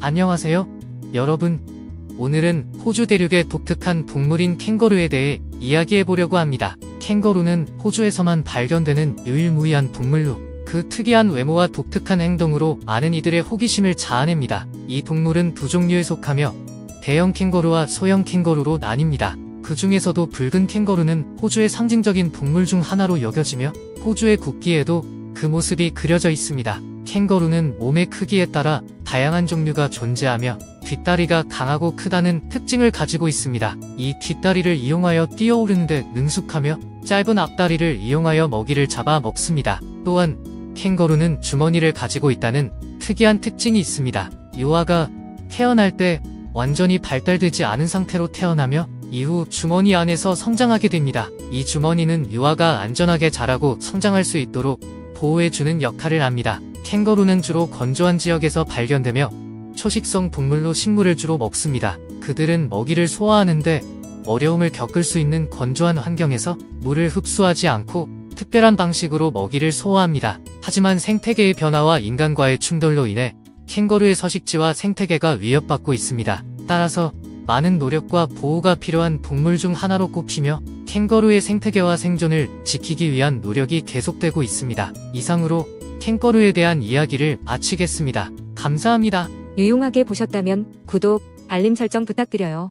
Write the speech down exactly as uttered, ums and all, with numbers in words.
안녕하세요, 여러분. 오늘은 호주 대륙의 독특한 동물인 캥거루에 대해 이야기해보려고 합니다. 캥거루는 호주에서만 발견되는 유일무이한 동물로 그 특이한 외모와 독특한 행동으로 많은 이들의 호기심을 자아냅니다. 이 동물은 두 종류에 속하며 대형 캥거루와 소형 캥거루로 나뉩니다. 그 중에서도 붉은 캥거루는 호주의 상징적인 동물 중 하나로 여겨지며 호주의 국기에도 그 모습이 그려져 있습니다. 캥거루는 몸의 크기에 따라 다양한 종류가 존재하며 뒷다리가 강하고 크다는 특징을 가지고 있습니다. 이 뒷다리를 이용하여 뛰어오르는 데 능숙하며 짧은 앞다리를 이용하여 먹이를 잡아 먹습니다. 또한 캥거루는 주머니를 가지고 있다는 특이한 특징이 있습니다. 유아가 태어날 때 완전히 발달되지 않은 상태로 태어나며 이후 주머니 안에서 성장하게 됩니다. 이 주머니는 유아가 안전하게 자라고 성장할 수 있도록 보호해주는 역할을 합니다. 캥거루는 주로 건조한 지역에서 발견되며 초식성 동물로 식물을 주로 먹습니다. 그들은 먹이를 소화하는데 어려움을 겪을 수 있는 건조한 환경에서 물을 흡수하지 않고 특별한 방식으로 먹이를 소화합니다. 하지만 생태계의 변화와 인간과의 충돌로 인해 캥거루의 서식지와 생태계가 위협받고 있습니다. 따라서 많은 노력과 보호가 필요한 동물 중 하나로 꼽히며 캥거루의 생태계와 생존을 지키기 위한 노력이 계속되고 있습니다. 이상으로 캥거루에 대한 이야기를 마치겠습니다. 감사합니다. 유용하게 보셨다면 구독, 알림 설정 부탁드려요.